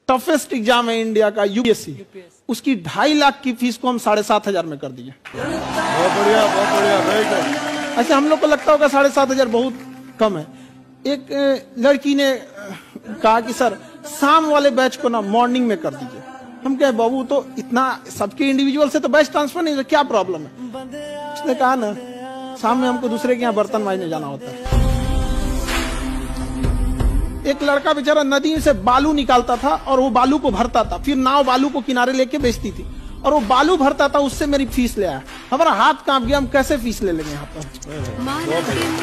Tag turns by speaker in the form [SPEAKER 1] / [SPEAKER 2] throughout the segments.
[SPEAKER 1] Toughest exam है India का UPSC, उसकी 2.5 लाख की फीस को हम 7,500 में कर दिए।
[SPEAKER 2] बहुत बढ़िया, बहुत बढ़िया, वेरी गुड।
[SPEAKER 1] ऐसे हम लोग को लगता होगा 7,500 बहुत कम है। एक लड़की ने कहा कि सर शाम वाले बैच को ना मॉर्निंग में कर दीजिए। हम कहे बाबू तो इतना सबके इंडिविजुअल से तो बैच ट्रांसफर नहीं, क्या प्रॉब्लम है? उसने कहा ना शाम में हमको दूसरे के यहाँ बर्तन मांजने जाना होता है। एक लड़का बेचारा नदी से बालू निकालता था और वो बालू को भरता था, फिर नाव बालू को किनारे लेके बेचती थी और वो बालू भरता था, उससे मेरी फीस ले आया। हमारा हाथ कांप गया, हम कैसे फीस ले लेंगे यहाँ पर।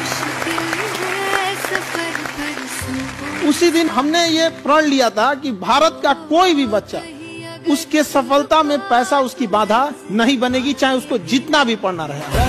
[SPEAKER 1] उसी दिन हमने ये प्रण लिया था कि भारत का कोई भी बच्चा उसके सफलता में पैसा उसकी बाधा नहीं बनेगी, चाहे उसको जितना भी पढ़ना रहे।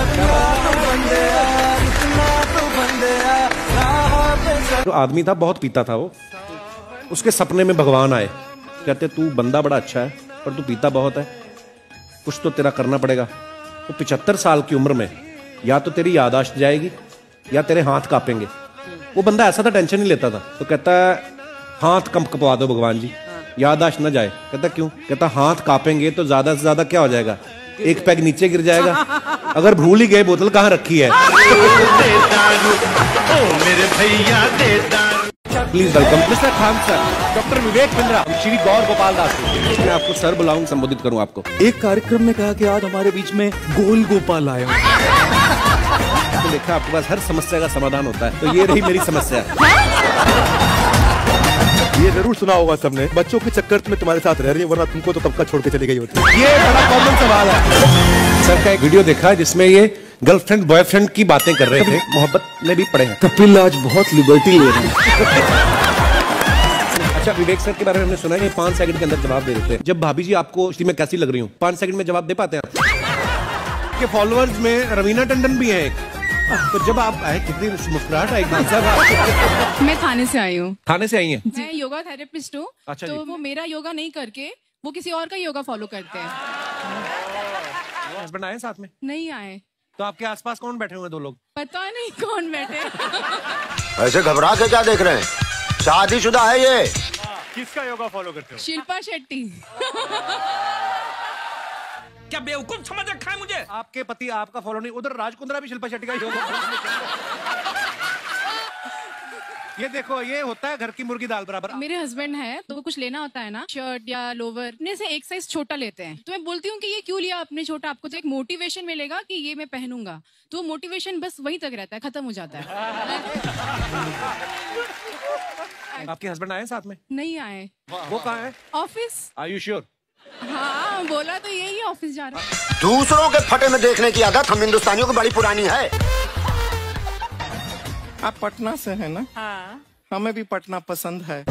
[SPEAKER 3] जो आदमी था बहुत पीता था, वो उसके सपने में भगवान आए, कहते तू बंदा बड़ा अच्छा है पर तू पीता बहुत है, कुछ तो तेरा करना पड़ेगा। तो 75 साल की उम्र में या तो तेरी याददाश्त जाएगी या तेरे हाथ कांपेंगे। वो बंदा ऐसा था, टेंशन नहीं लेता था। तो कहता है हाथ कपवा दो भगवान जी, याददाश्त न जाए। कहता क्यों? कहता हाथ कांपेंगे तो ज्यादा से ज्यादा क्या हो जाएगा, एक पैग नीचे गिर जाएगा। अगर भूल ही गए बोतल कहाँ रखी है। Please welcome mister Khan sir, doctor Vivek Bindra, Shri Gaur Gopal Das. मैं आपको सर बुलाऊं, संबोधित करूं आपको।
[SPEAKER 2] एक कार्यक्रम में कहा कि आज हमारे बीच में गोल गोपाल आया।
[SPEAKER 3] तो देखा आपके पास हर समस्या का समाधान होता है, तो ये रही मेरी समस्या।
[SPEAKER 2] ये जरूर सुना होगा सबने, बच्चों के चक्कर में तुम्हारे साथ रह रही है, वरना तुमको तो तब का छोड़ के चली गई होती।
[SPEAKER 3] ये बड़ा कॉमन सवाल है। सर का एक वीडियो देखा जिसमें ये गर्लफ्रेंड बॉयफ्रेंड की बातें कर रहे थे, मोहब्बत में भी पड़े हैं।
[SPEAKER 2] कपिल आज बहुत लिबर्टी ले रहे हैं।
[SPEAKER 3] अच्छा, विवेक सर के बारे में हमने सुना है कि 5 सेकंड के अंदर जवाब दे देते हैं। जब भाभी जी आपको मैं कैसी लग रही हूँ, 5 सेकंड में जवाब दे पाते हैं आप? के फॉलोअर्स में रवीना टंडन भी है एक। तो जब आप आए कितनी मुस्कुराहट आई।
[SPEAKER 4] मैं थाने से आई हूँ।
[SPEAKER 3] थाने से आई हैं?
[SPEAKER 4] मैं योगा थेरेपिस्ट हूँ।
[SPEAKER 3] अच्छा
[SPEAKER 4] तो वो मेरा योगा नहीं करके वो किसी और का योगा फॉलो करते हैं।
[SPEAKER 3] हस्बैंड आए साथ में?
[SPEAKER 4] नहीं आए।
[SPEAKER 3] तो आपके आसपास कौन बैठे हुए 2 लोग?
[SPEAKER 4] पता नहीं कौन बैठे।
[SPEAKER 5] ऐसे घबरा के क्या देख रहे हैं, शादीशुदा है ये।
[SPEAKER 2] किसका योगा फॉलो करते हो?
[SPEAKER 4] शिल्पा शेट्टी।
[SPEAKER 6] क्या बेवकूफ समझ रखा है मुझे?
[SPEAKER 3] आपके पति आपका फॉलो नहीं, उधर राज कुंद्रा भी शिल्पा शेट्टी का योगा। ये देखो, ये होता है घर की मुर्गी दाल बराबर।
[SPEAKER 4] मेरे हस्बैंड है तो वो कुछ लेना होता है ना, शर्ट या लोवर, अपने से एक साइज छोटा लेते हैं। तो मैं बोलती हूँ कि ये क्यों लिया आपने छोटा, आपको तो एक मोटिवेशन मिलेगा कि ये मैं पहनूंगा। तो मोटिवेशन बस वहीं तक रहता है, खत्म हो जाता है।
[SPEAKER 3] आपके हस्बैंड आए साथ में?
[SPEAKER 4] नहीं आए।
[SPEAKER 3] वो कहाँ है?
[SPEAKER 4] ऑफिस।
[SPEAKER 3] Are you sure?
[SPEAKER 4] हाँ, बोला तो यही ऑफिस जा रहा है।
[SPEAKER 5] दूसरों के फटे में देखने की आदत हम हिंदुस्तानियों की बड़ी पुरानी है।
[SPEAKER 7] आप पटना से है ना?
[SPEAKER 4] हाँ।
[SPEAKER 7] हमें भी पटना पसंद है।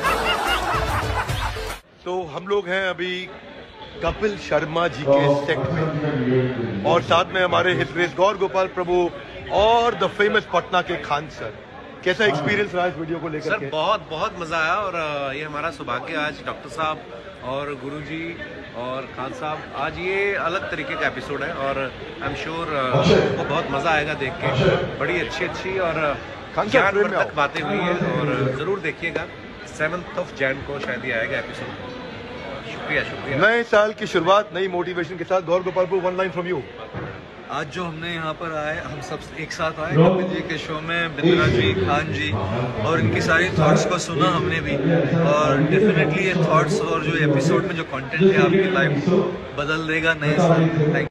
[SPEAKER 2] तो हम लोग हैं अभी कपिल शर्मा जी के सेट में, और साथ में हमारे हिट रेस गौर गोपाल प्रभु और द फेमस पटना के खान सर। कैसा एक्सपीरियंस रहा इस वीडियो को लेकर?
[SPEAKER 3] सर बहुत मजा आया, और ये हमारा सौभाग्य आज डॉक्टर साहब और गुरुजी और खान साहब, आज ये अलग तरीके का एपिसोड है और आई एम श्योर आपको बहुत मजा आएगा देख के। बड़ी अच्छी और ज्ञानवर्धक बातें हुई है, और जरूर देखिएगा। 7 जनवरी को शायद ये आएगा एपिसोड। शुक्रिया।
[SPEAKER 2] नए साल की शुरुआत नई मोटिवेशन के साथ। Gaur Gopal Prabhu, 1 line from you.
[SPEAKER 8] आज जो हमने यहाँ पर आए, हम सब एक साथ आए कपिल जी के शो में, बिंद्रा जी, खान जी, और इनकी सारी थॉट्स को सुना हमने भी, और डेफिनेटली ये थॉट्स और जो एपिसोड में जो कंटेंट है आपकी लाइफ बदल देगा नए साल। थैंक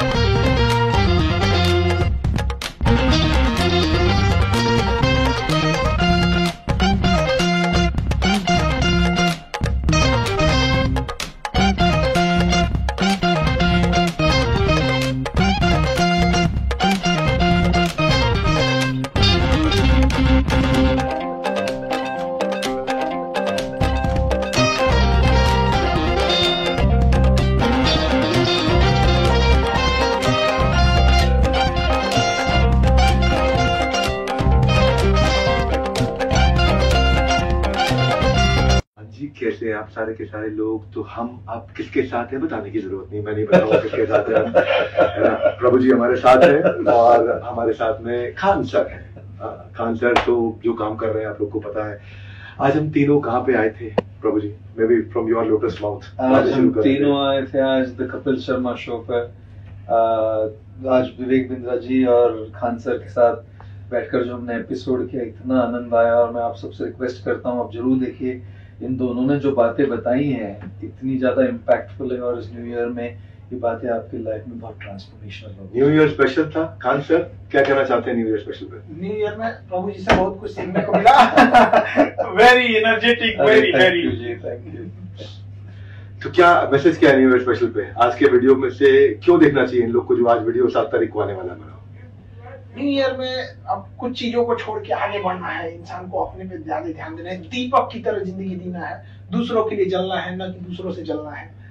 [SPEAKER 9] कैसे आप सारे के सारे लोग, तो हम आप किसके साथ हैं बताने की जरूरत नहीं, मैं नहीं बताऊंगा किसके साथ हैं। प्रभु जी हमारे साथ हैं और हमारे साथ में खान सर हैं। खान सर तो जो काम कर रहे हैं आप लोग को पता है। आज हम तीनों कहाँ पे आए थे Prabhu ji? Maybe from your lotus mouth.
[SPEAKER 8] आज हम तीनों आए थे आज द कपिल शर्मा शो पर। आज विवेक बिंद्रा जी और खान सर के साथ बैठकर जो हमने एपिसोड किया, इतना आनंद आया। और मैं आप सबसे रिक्वेस्ट करता हूँ, आप जरूर देखिए। इन दोनों ने जो बातें बताई हैं इतनी ज्यादा इम्पैक्टफुल है, और इस न्यू ईयर में ये बातें आपकी लाइफ में बहुत ट्रांसफॉर्मेशनल होगी।
[SPEAKER 9] न्यू ईयर स्पेशल था। खान सर क्या कहना चाहते हैं न्यू ईयर स्पेशल पे?
[SPEAKER 1] न्यू ईयर में प्रभु जी से बहुत कुछ सीखने को मिला। वेरी एनर्जेटिक, वेरी
[SPEAKER 8] जी, थैंक यू।
[SPEAKER 9] तो क्या मैसेज क्या है न्यू ईयर स्पेशल पे? आज के वीडियो में से क्यों देखना चाहिए इन लोग को जो आज वीडियो 7 तारीख को आने वाला है?
[SPEAKER 1] न्यू ईयर में अब कुछ चीजों को छोड़ के आगे बढ़ना है, इंसान को अपने पे ज्यादा ध्यान देना है, दीपक की तरह जिंदगी जीना है, दूसरों के लिए जलना है, न कि दूसरों से जलना है।